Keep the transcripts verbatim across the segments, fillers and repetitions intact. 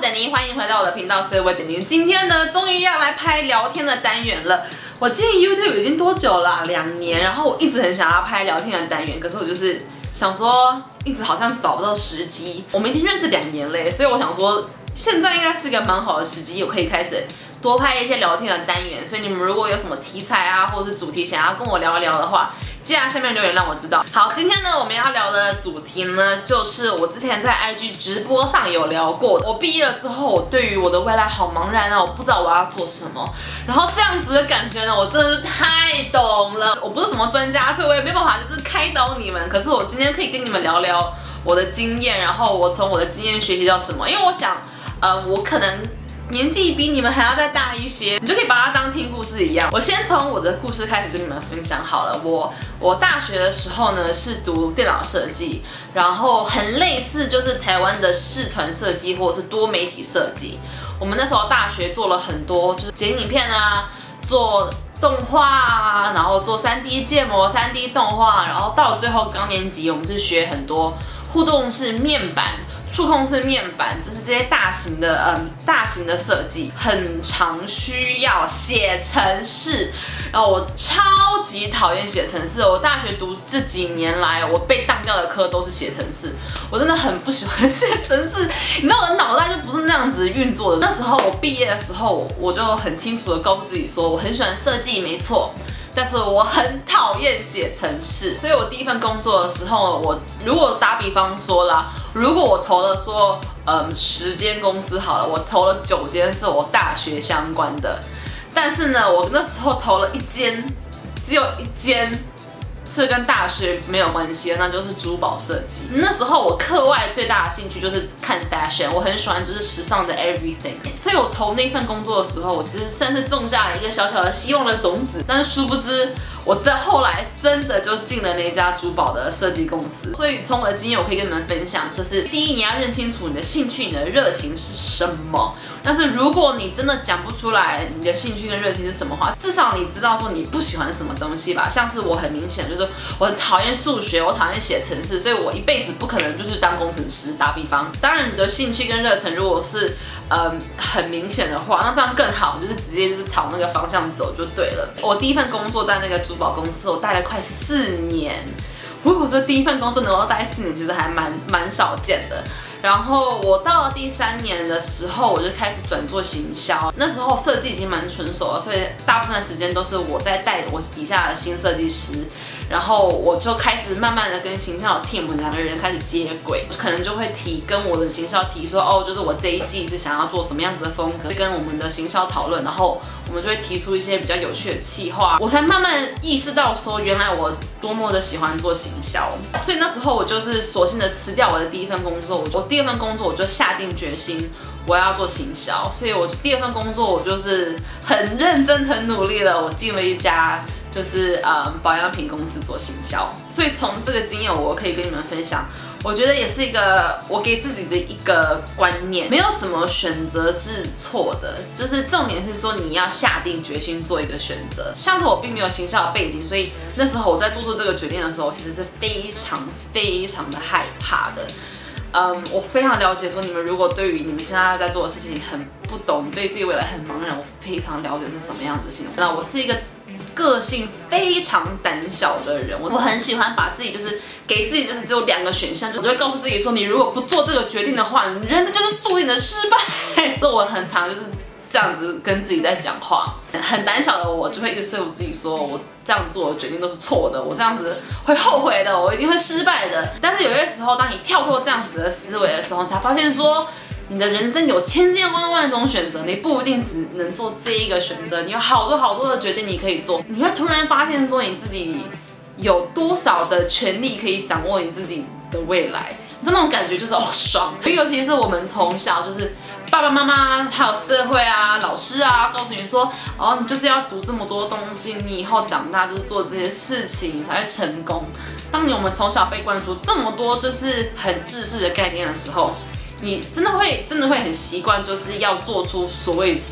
是等妮，欢迎回到我的频道，所以我等妮今天呢，终于要来拍聊天的单元了。我进 YouTube 已经多久了、啊？两年，然后我一直很想要拍聊天的单元，可是我就是想说，一直好像找不到时机。我们已经认识两年嘞，所以我想说，现在应该是一个蛮好的时机，我可以开始多拍一些聊天的单元。所以你们如果有什么题材啊，或者是主题想要跟我聊一聊的话，记得下面留言让我知道。好，今天呢我们要聊的主题呢，就是我之前在 I G 直播上有聊过。我毕业了之后，我对于我的未来好茫然啊，我不知道我要做什么。然后这样子的感觉呢，我真的是太懂了。我不是什么专家，所以我也没办法就是开导你们。可是我今天可以跟你们聊聊我的经验，然后我从我的经验学习到什么。因为我想，嗯，我可能年纪比你们还要再大一些，你就可以把它当听故事一样。我先从我的故事开始跟你们分享好了。我我大学的时候呢是读电脑设计，然后很类似就是台湾的视传设计或者是多媒体设计。我们那时候大学做了很多，就是剪影片啊，做动画啊，然后做 三 D 建模、三 D 动画，然后到最后高年级我们是学很多互动式面板。触控式面板，就是这些大型的，嗯，大型的设计，很常需要写程式。然后我超级讨厌写程式，我大学读这几年来，我被当掉的科都是写程式，我真的很不喜欢写程式。你知道我的脑袋就不是那样子运作的。那时候我毕业的时候，我就很清楚的告诉自己说，我很喜欢设计，没错。但是我很讨厌写程式，所以我第一份工作的时候，我如果打比方说啦，如果我投了说，嗯，十间公司好了，我投了九间是我大学相关的，但是呢，我那时候投了一间，只有一间是跟大学没有关系的，那就是珠宝设计。那时候我课外最大的兴趣就是看 fashion， 我很喜欢就是时尚的 everything， 所以我投那份工作的时候，我其实算是种下了一个小小的希望的种子。但是殊不知，我在后来真的就进了那家珠宝的设计公司。所以从我的经验，我可以跟你们分享，就是第一，你要认清楚你的兴趣、你的热情是什么。但是如果你真的讲不出来你的兴趣跟热情是什么话，至少你知道说你不喜欢什么东西吧。像是我很明显就是我很讨厌数学，我讨厌写程式，所以我一辈子不可能就是当工程师。打比方，当然你的兴趣跟热忱如果是嗯很明显的话，那这样更好，就是直接就是朝那个方向走就对了。我第一份工作在那个珠宝公司，我待了快四年。如果说第一份工作能够待四年，其实还蛮蛮少见的。然后我到了第三年的时候，我就开始转做行销。那时候设计已经蛮纯熟了，所以大部分的时间都是我在带我底下的新设计师。然后我就开始慢慢的跟行销的 team 两个人开始接轨，可能就会提跟我的行销提说，哦，就是我这一季是想要做什么样子的风格，跟我们的行销讨论，然后我们就会提出一些比较有趣的企划。我才慢慢意识到说，原来我多么的喜欢做行销。所以那时候我就是索性的辞掉我的第一份工作，我第二份工作我就下定决心我要做行销，所以我第二份工作我就是很认真很努力的，我进了一家就是嗯保养品公司做行销。所以从这个经验我可以跟你们分享，我觉得也是一个我给自己的一个观念，没有什么选择是错的，就是重点是说你要下定决心做一个选择。像是我并没有行销的背景，所以那时候我在做出这个决定的时候，其实是非常非常的害怕的。嗯，我非常了解说，你们如果对于你们现在在做的事情很不懂，对自己未来很茫然，我非常了解是什么样子的心情。那我是一个个性非常胆小的人，我很喜欢把自己就是给自己就是只有两个选项，就我就会告诉自己说，你如果不做这个决定的话，你人生就是注定的失败。所以我很常就是这样子跟自己在讲话。很胆小的我就会一直说服自己说，我这样做的决定都是错的，我这样子会后悔的，我一定会失败的。但是有些时候，当你跳脱这样子的思维的时候，你才发现说，你的人生有千千万万种选择，你不一定只能做这一个选择，你有好多好多的决定你可以做。你会突然发现说，你自己有多少的权利可以掌握你自己的未来。这种感觉就是哦爽，尤其是我们从小就是爸爸妈妈还有社会啊、老师啊，告诉你说，哦，你就是要读这么多东西，你以后长大就是做这些事情，你才会成功。当你我们从小被灌输这么多就是很制式的概念的时候，你真的会真的会很习惯，就是要做出所谓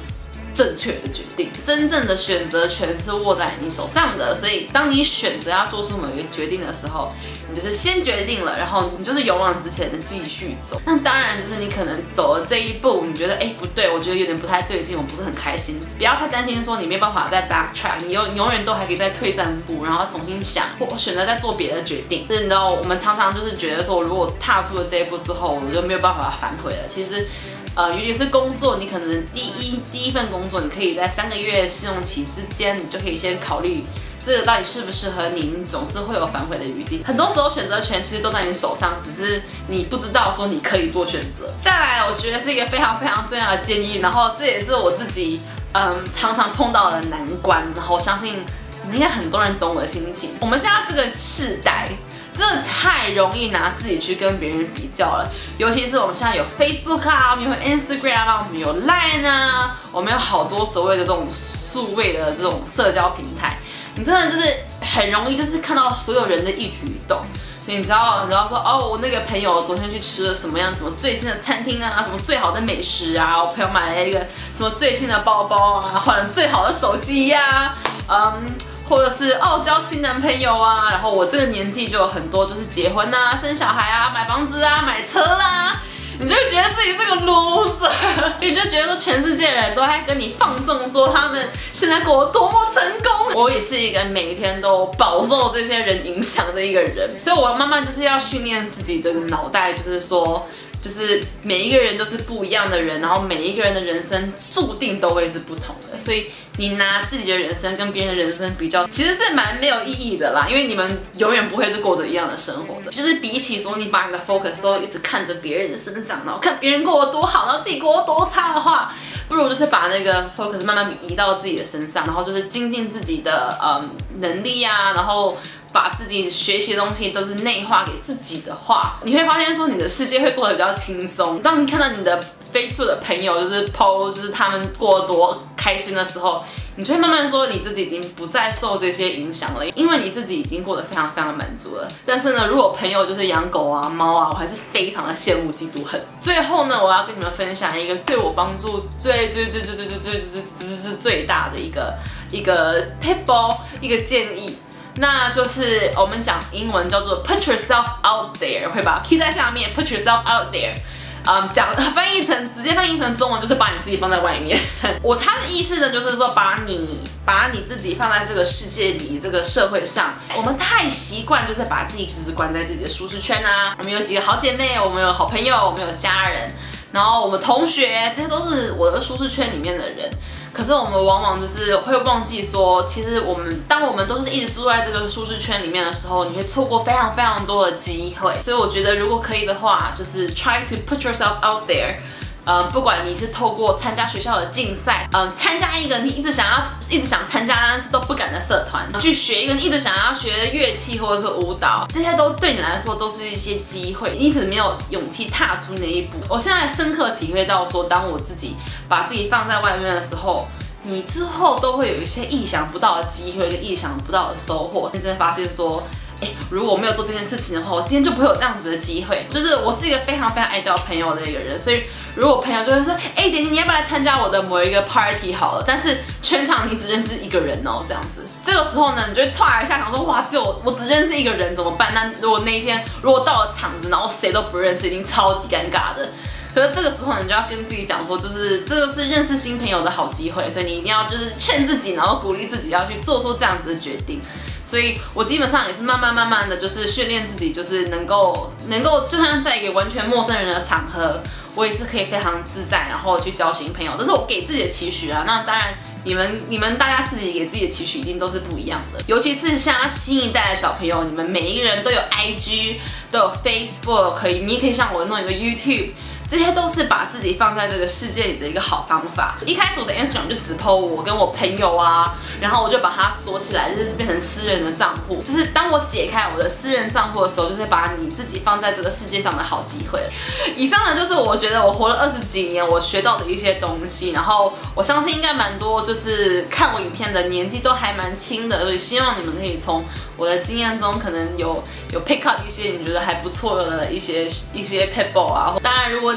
正确的决定。真正的选择权是握在你手上的，所以当你选择要做出某一个决定的时候，你就是先决定了，然后你就是勇往直前的继续走。那当然就是你可能走了这一步，你觉得哎不对，我觉得有点不太对劲，我不是很开心。不要太担心说你没办法再 backtrack， 你永永远都还可以再退三步，然后重新想或选择再做别的决定。就是你知道，我们常常就是觉得说，如果踏出了这一步之后，我就没有办法反悔了。其实。呃，尤其是工作，你可能第一第一份工作，你可以在三个月试用期之间，你就可以先考虑这个到底适不适合你，你总是会有反悔的余地。很多时候选择权其实都在你手上，只是你不知道说你可以做选择。再来，我觉得是一个非常非常重要的建议，然后这也是我自己嗯常常碰到的难关，然后我相信你们应该很多人懂我的心情。我们现在这个世代。真的太容易拿自己去跟别人比较了，尤其是我们现在有 Facebook 啊，我们有 Instagram 啊，我们有 Line 啊，我们有好多所谓的这种数位的这种社交平台，你真的就是很容易就是看到所有人的一举一动。所以你知道，你知道说哦，我那个朋友昨天去吃了什么样什么最新的餐厅啊，什么最好的美食啊，我朋友买了一个什么最新的包包啊，换了最好的手机呀、啊，嗯。或者是哦交新男朋友啊，然后我这个年纪就有很多就是结婚啊、生小孩啊、买房子啊、买车啦、啊，你就会觉得自己是个 loser， 你就觉得说全世界人都在跟你放送说他们现在过得多么成功。我也是一个每天都饱受这些人影响的一个人，所以我慢慢就是要训练自己的脑袋，就是说。就是每一个人都是不一样的人，然后每一个人的人生注定都会是不同的，所以你拿自己的人生跟别人的人生比较，其实是蛮没有意义的啦，因为你们永远不会是过着一样的生活的。就是比起说你把你的 focus 都一直看着别人的身上，然后看别人过得多好，然后自己过得多差的话，不如就是把那个 focus 慢慢移到自己的身上，然后就是精进自己的嗯能力啊，然后。把自己学习的东西都是内化给自己的话，你会发现说你的世界会过得比较轻松。当你看到你的 Facebook 的朋友就是 P O， 就是他们过得多开心的时候，你就会慢慢说你自己已经不再受这些影响了，因为你自己已经过得非常非常满足了。但是呢，如果朋友就是养狗啊、猫啊，我还是非常的羡慕、嫉妒、恨。最后呢，我要跟你们分享一个对我帮助最最最最最最最最最最最大的一个一个 tip 一个建议。那就是我们讲英文叫做 put yourself out there， 会把 key 在下面 put yourself out there， 嗯，讲翻译成直接翻译成中文就是把你自己放在外面。我他的意思呢，就是说把你把你自己放在这个世界里，这个社会上。我们太习惯就是把自己就是关在自己的舒适圈啊。我们有几个好姐妹，我们有好朋友，我们有家人，然后我们同学，这些都是我的舒适圈里面的人。可是我们往往就是会忘记说，其实我们当我们都是一直住在这个舒适圈里面的时候，你会错过非常非常多的机会。所以我觉得如果可以的话，就是 try to put yourself out there。嗯，不管你是透过参加学校的竞赛，嗯，参加一个你一直想要、一直想参加但是都不敢的社团，去学一个你一直想要学的乐器或者是舞蹈，这些都对你来说都是一些机会，你一直没有勇气踏出那一步。我现在深刻体会到说，当我自己把自己放在外面的时候，你之后都会有一些意想不到的机会跟意想不到的收获。你真的发现说。哎，如果我没有做这件事情的话，我今天就不会有这样子的机会。就是我是一个非常非常爱交朋友的一个人，所以如果朋友就会说，哎，点点你要不要来参加我的某一个 party 好了？但是全场你只认识一个人哦，这样子。这个时候呢，你就会唰一下想说，哇，只有我只认识一个人怎么办？那如果那一天如果到了场子，然后谁都不认识，一定超级尴尬的。可是这个时候，你就要跟自己讲说，就是这就是认识新朋友的好机会，所以你一定要就是劝自己，然后鼓励自己要去做出这样子的决定。所以我基本上也是慢慢慢慢的就是训练自己，就是能够能够，就算在一个完全陌生人的场合，我也是可以非常自在，然后去交新朋友。这是我给自己的期许啊。那当然，你们你们大家自己给自己的期许一定都是不一样的。尤其是像新一代的小朋友，你们每一个人都有 I G， 都有 Facebook， 可以，你也可以像我弄一个 YouTube。这些都是把自己放在这个世界里的一个好方法。一开始我的 Instagram 就只 po 我跟我朋友啊，然后我就把它锁起来，就是变成私人的账户。就是当我解开我的私人账户的时候，就是把你自己放在这个世界上的好机会。以上呢，就是我觉得我活了二十几年我学到的一些东西，然后我相信应该蛮多就是看我影片的年纪都还蛮轻的，所以希望你们可以从我的经验中可能有有 pick up 一些你觉得还不错的一些一些 pebble 啊。当然，如果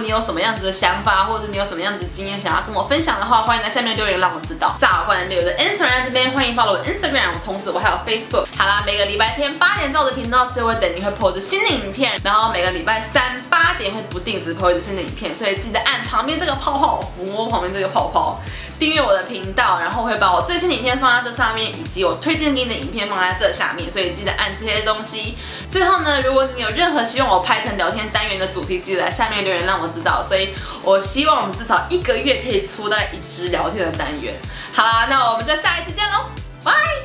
你有什么样子的想法，或者你有什么样子的经验想要跟我分享的话，欢迎在下面留言让我知道。在我个人留的 Instagram 这边，欢迎 follow 我的 Instagram， 同时我还有 Facebook。好啦，每个礼拜天八点在我的频道 C 位等你会 po 着新的影片，然后每个礼拜三八点会不定时 po 一支新的影片，所以记得按旁边这个泡泡，抚摸旁边这个泡泡，订阅我的频道，然后会把我最新的影片放在这上面，以及我推荐给你的影片放在这下面，所以记得按这些东西。最后呢，如果你有任何希望我拍成聊天单元的主题，记得在下面留言让我知道。所以我希望我们至少一个月可以出到一支聊天的单元。好啦，那我们就下一次见喽，拜。